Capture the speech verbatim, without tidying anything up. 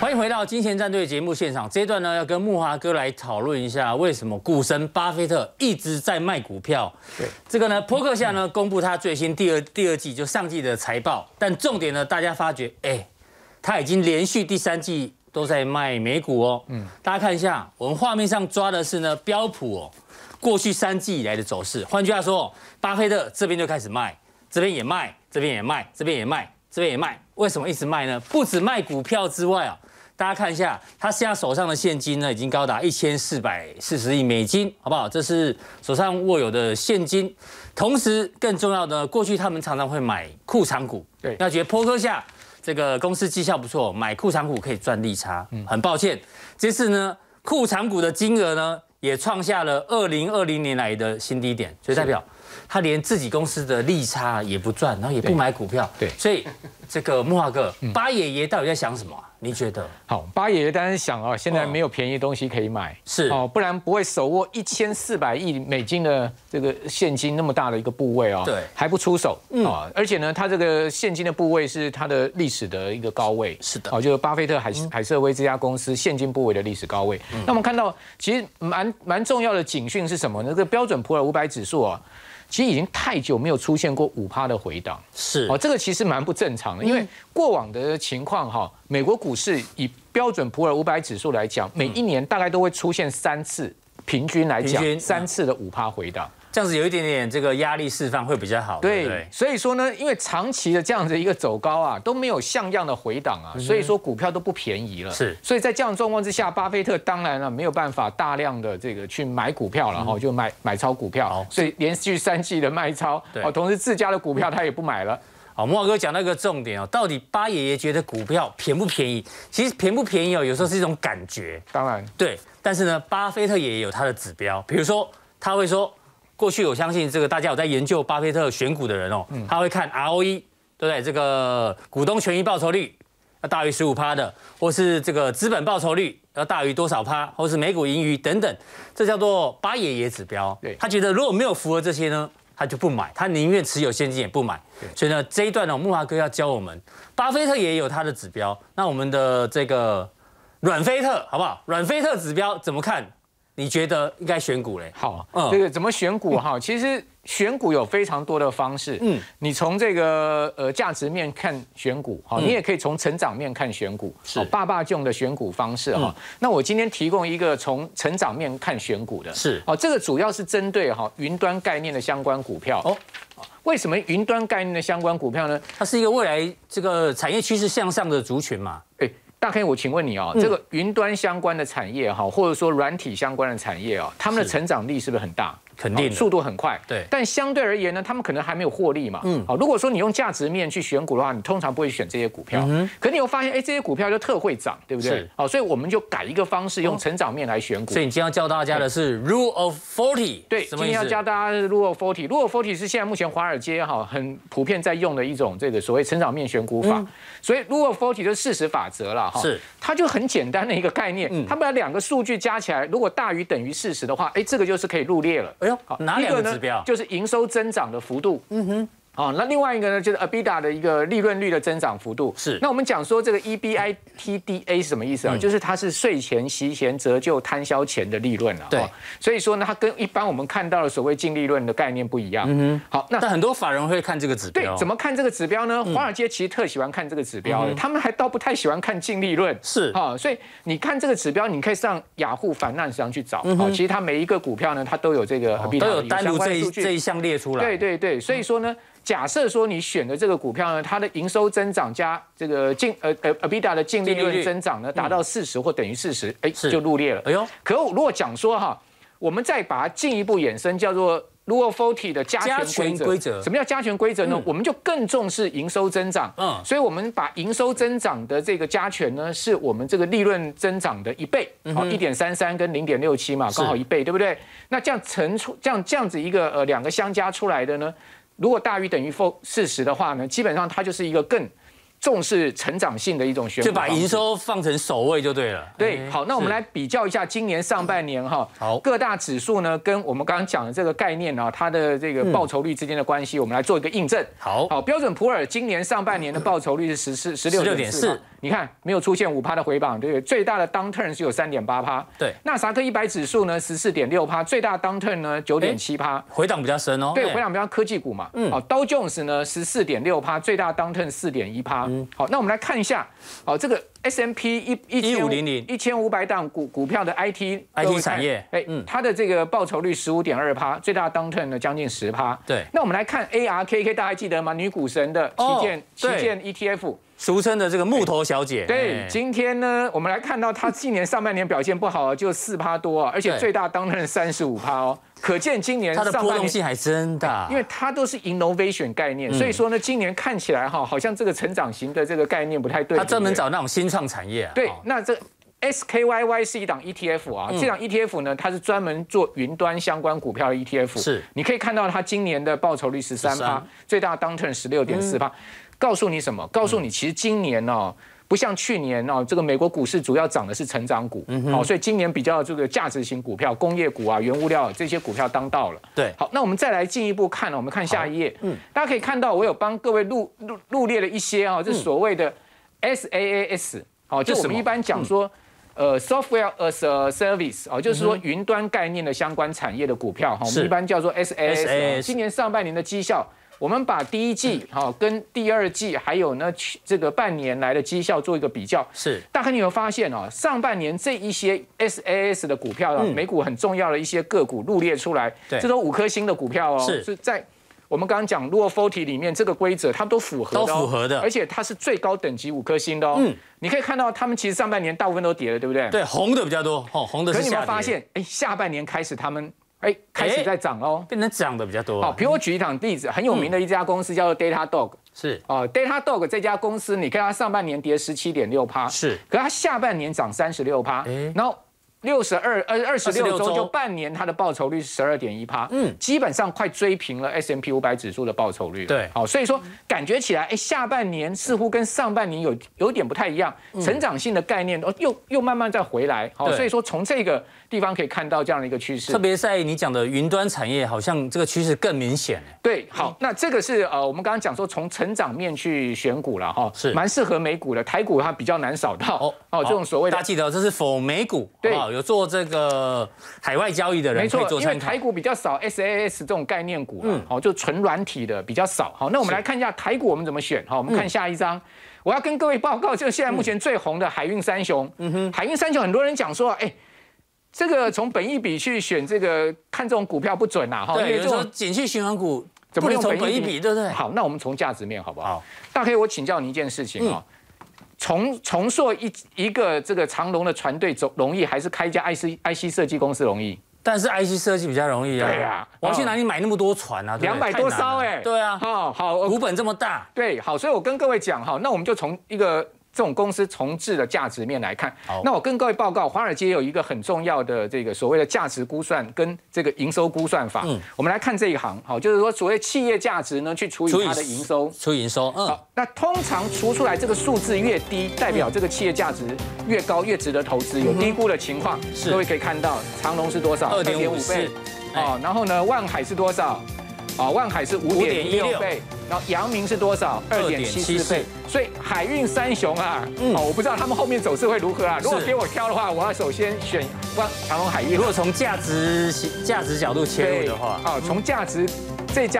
欢迎回到金钱战队节目现场。这一段呢，要跟木华哥来讨论一下，为什么股神巴菲特一直在卖股票。对，这个呢，波克夏呢公布他最新第二第二季就上季的财报，但重点呢，大家发觉，哎，他已经连续第三季都在卖美股哦。嗯，大家看一下，我们画面上抓的是呢标普哦，过去三季以来的走势。换句话说，巴菲特这边就开始卖，这边也卖，这边也卖，这边也卖，这边也卖。为什么一直卖呢？不止卖股票之外啊。大家看一下，他现在手上的现金呢，已经高达一千四百四十亿美金，好不好？这是手上握有的现金。同时，更重要的，过去他们常常会买库藏股，对，那觉得波克夏这个公司绩效不错，买库藏股可以赚利差。嗯，很抱歉，这次呢，库藏股的金额呢，也创下了二零二零年来的新低点，所以代表他连自己公司的利差也不赚，然后也不买股票，对，所以这个木华哥，巴爷爷到底在想什么？你觉得？ 好，巴爷爷当然想啊，现在没有便宜的东西可以买， 是哦，不然不会手握一千四百亿美金的这个现金那么大的一个部位哦，对，还不出手啊，而且呢，它这个现金的部位是它的历史的一个高位， 是的， 哦，就是巴菲特海海瑟威这家公司现金部位的历史高位。那我们看到，其实蛮蛮重要的警讯是什么呢？这个标准普尔五百指数啊。其实已经太久没有出现过五趴的回档，是哦，这个其实蛮不正常的，因为过往的情况哈，美国股市以标准普尔五百指数来讲，每一年大概都会出现三次，平均来讲三次的五趴回档。 这样子有一点点这个压力释放会比较好，对不对？ 所以说呢，因为长期的这样子一个走高啊，都没有像样的回档啊，所以说股票都不便宜了。是，所以在这样的状况之下，巴菲特当然了没有办法大量的这个去买股票了哈，就买买超股票，所以连续三季的卖超，哦，同时自家的股票他也不买了。 好，木华哥讲到一个重点哦，到底巴爷爷觉得股票便不便宜？其实便不便宜哦，有时候是一种感觉。 当然， 对，但是呢，巴菲特也有他的指标，比如说他会说。过去我相信这个大家有在研究巴菲特选股的人哦，他会看 R O E， 对不对？这个股东权益报酬率要大于十五趴的，或是这个资本报酬率要大于多少趴，或是每股盈余等等，这叫做巴爷爷指标。他觉得如果没有符合这些呢，他就不买，他宁愿持有现金也不买。所以呢，这一段呢，木华哥要教我们，巴菲特也有他的指标，那我们的这个阮菲特好不好？阮菲特指标怎么看？你觉得应该选股嘞？ 好，嗯，这个怎么选股哈？其实选股有非常多的方式。嗯，你从这个呃价值面看选股，好，你也可以从成长面看选股。是，爸爸用的选股方式哈。那我今天提供一个从成长面看选股的。是，哦，这个主要是针对哈云端概念的相关股票。哦，为什么云端概念的相关股票呢？ 它是一个未来这个产业趋势向上的族群嘛？ 哎。大 K， 我请问你哦，这个云端相关的产业哈，或者说软体相关的产业哦，他们的成长力是不是很大？ 肯定， 速度很快。 对， 但相对而言呢，他们可能还没有获利嘛。嗯，好，如果说你用价值面去选股的话，你通常不会选这些股票。嗯，可你又发现，哎，这些股票就特会涨，对不对？是。好，所以我们就改一个方式，用成长面来选股。 所以你今天要教大家的是 Rule of Forty。 对，今天要教大家的 Rule of Forty。Rule of Forty 是现在目前华尔街哈很普遍在用的一种这个所谓成长面选股法。所以 Rule of Forty 就是事实法则了哈。是。它就很简单的一个概念，它把两个数据加起来，如果大于等于四十的话，哎，这个就是可以入列了。哎呦，好， 哪两个指标？ 就是营收增长的幅度。嗯哼。好，那另外一个呢，就是 EBITDA 的一个利润率的增长幅度。是。那我们讲说这个 E B I T D A 是什么意思啊？就是它是税前、息前、折旧、摊销前的利润了。对。所以说呢，它跟一般我们看到的所谓净利润的概念不一样。嗯哼。好， 那但很多法人会看这个指标。 对，怎么看这个指标呢？华尔街其实特喜欢看这个指标的，他们还倒不太喜欢看净利润。是。好，所以你看这个指标，你可以上雅虎 Finance 上去找。好，其实它每一个股票呢，它都有这个都有单独这一这一项列出来。 对对对，所以说呢。假设说你选的这个股票呢，它的营收增长加这个净呃呃 EBITDA 的净利润增长呢，达到四十或等于四十，哎，就入列了。哎呦，可如果讲说哈，我们再把它进一步衍生，叫做 Rule of Forty 的加权规则。什么叫加权规则呢？我们就更重视营收增长。嗯，所以我们把营收增长的这个加权呢，是我们这个利润增长的一倍，好，一点三三跟零点六七嘛，刚好一倍，对不对？那这样乘出这样这样子一个呃两个相加出来的呢？如果大于等于负四十的话呢，基本上它就是一个更重视成长性的一种选股， 就把营收放成首位就对了。 对，好，那我们来比较一下今年上半年哈，好，各大指数呢跟我们刚刚讲的这个概念呢，它的这个报酬率之间的关系，我们来做一个印证。 好， 好，标准普尔今年上半年的报酬率是十四十六点四，你看没有出现五趴的回档，对不对？最大的 downturn 是有三点八趴， 对， 纳斯达克一百指数呢十四点六趴，最大 downturn 呢九点七趴， 回档比较深哦。 对，回档比较科技股嘛。嗯，好，道琼斯呢十四点六趴，最大 downturn 四点一趴。嗯，好，那我们来看一下，好，这个 S M P 一一一五零零一千五百档股股票的 I T I T 产业， 哎，它的这个报酬率十五点二趴，最大 downturn 呢将近十趴。 对， 那我们来看 A R K K， 大家还记得吗？女股神的旗舰旗舰 E T F。 俗称的这个木头小姐， 对，今天呢，我们来看到它今年上半年表现不好，就四趴多啊，而且最大当然三十五趴哦，可见今年它的波动性还真大， 因为它都是 innovation 概念，所以说呢，今年看起来哈，好像这个成长型的这个概念不太对。 它专门找那种新创产业。 对，那这 S K Y Y 是一档 E T F 啊，这档 E T F 呢，它是专门做云端相关股票的 E T F， 是，你可以看到它今年的报酬率十三趴，最大 downturn 十六点四趴。告诉你什么？告诉你，其实今年哦，不像去年哦，这个美国股市主要涨的是成长股，嗯、哦，所以今年比较这个价值型股票、工业股啊、原物料这些股票当道了。 对， 好，那我们再来进一步看，我们看下一页，嗯，大家可以看到，我有帮各位录录录列了一些啊、哦，这所谓的 S A A S， 哦，就我们一般讲说。嗯呃 ，software as a service 哦，就是说云端概念的相关产业的股票哈，我们一般叫做 S A A S。今年上半年的绩效，我们把第一季哈跟第二季还有呢这个半年来的绩效做一个比较。是，大概你有发现哦，上半年这一些 S A A S 的股票啊，美股很重要的一些个股录列出来，这都五颗星的股票哦，是在。我们刚刚讲 Rule of forty 里面这个规则，它们都符合的、哦， 都符合的， 而且它是最高等级五颗星的哦。嗯，你可以看到，他们其实上半年大部分都跌了，对不对？ 对，红的比较多，哦，红的是下跌。可你有没有发现，哎，下半年开始他们哎开始在涨喽， 变成涨的比较多。 好，比如我举一档例子，很有名的一家公司叫做 Datadog，、嗯、 是哦 ，Datadog 这家公司，你看它上半年跌十七点六趴，是，可是它下半年涨三十六趴，然后。六十二呃二十六周就半年，它的报酬率是十二点一趴，嗯，基本上快追平了 S M P 五百指数的报酬率。对，好，所以说感觉起来，哎，下半年似乎跟上半年有有点不太一样，成长性的概念哦，又又慢慢再回来。好，所以说从这个地方可以看到这样的一个趋势。 特别在你讲的云端产业，好像这个趋势更明显。 对，好，那这个是呃我们刚刚讲说从成长面去选股了哈，是蛮适合美股的，台股它比较难扫到哦哦这种所谓的。 大家记得这是否美股？对。有做这个海外交易的人可以做参考， 因为台股比较少 S A A S 这种概念股，嗯，好，就纯软体的比较少。好，那我们来看一下台股我们怎么选。好，我们看下一张，我要跟各位报告，就是现在目前最红的海运三雄。嗯哼，海运三雄很多人讲说，哎，这个从本益比去选这个看这种股票不准呐，哈， 对，有时候景气循环股怎么用本益比，对不对？ 好，那我们从价值面好不好？好，大概我请教你一件事情啊。重重塑一一个这个长荣的船队总容易，还是开一家 I C I C 设计公司容易？ 但是 I C 设计比较容易啊。 对啊， 我要去哪里买那么多船啊？ 两百多艘哎。 对啊。 好，好， 股本这么大。 对，好，所以我跟各位讲哈，那我们就从一个这种公司重置的价值面来看。那我跟各位报告，华尔街有一个很重要的这个所谓的价值估算跟这个营收估算法。嗯。我们来看这一行，好，就是说所谓企业价值呢，去除以它的营收。 除以营收。嗯。好， 那通常除出来这个数字越低，代表这个企业价值越高，越值得投资。有低估的情况，各位可以看到，长荣是多少？ 二点五倍。 哦，然后呢，万海是多少？啊，万海是五点一六倍，然后阳明是多少？二点七四倍。所以海运三雄啊，嗯，哦，我不知道他们后面走势会如何啊。如果给我挑的话，我要首先选万长荣海运。 如果从价值价值角度切入的话， 啊，从价值这家。